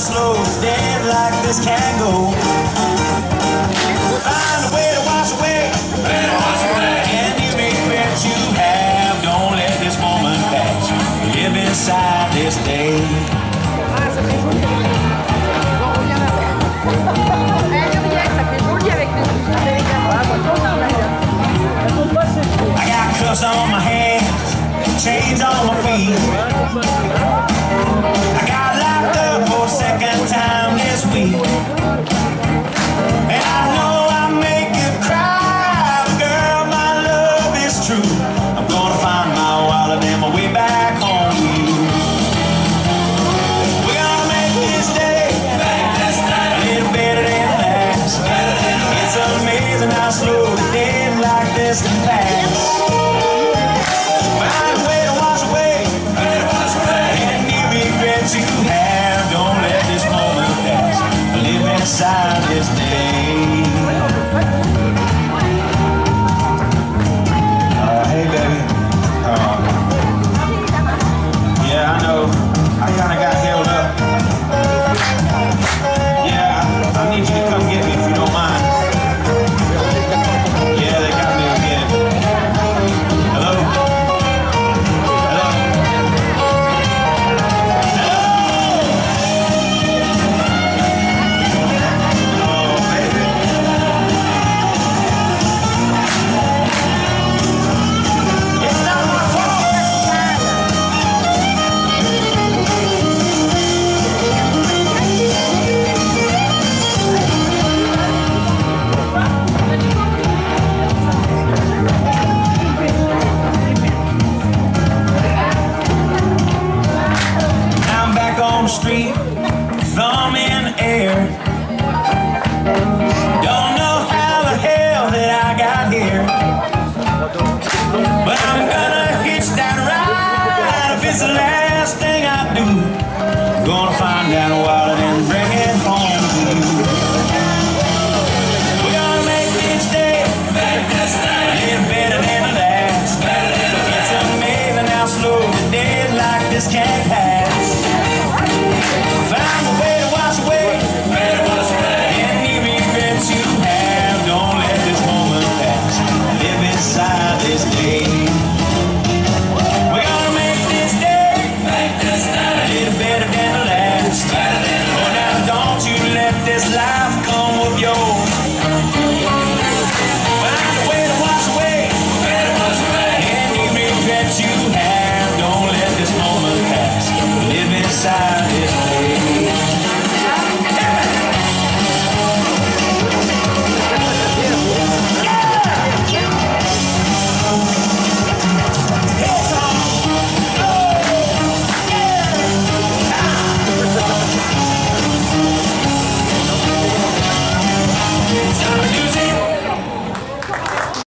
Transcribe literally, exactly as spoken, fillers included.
slow, dead like this can't go. Find a way to wash away, way to wash away. Any regret you have, don't let this moment pass you. Live inside this day. I got cuffs on my hands, chains on my feet. I got locked up for a second time this week. And I know I make you cry, but girl, my love is true. I'm gonna find my wallet and my way back home to you. We're gonna make this day a little better than last. It's amazing how slow the day like this can pass. Find a way to wash away any regrets you have. Don't let this moment pass. Live inside this day. Uh, hey baby. Uh, yeah, I know. I kinda got held up. Yeah, I need you to come get me if you don't mind. Yeah, they got me again. Hello? Hello? Street, thumb in the air.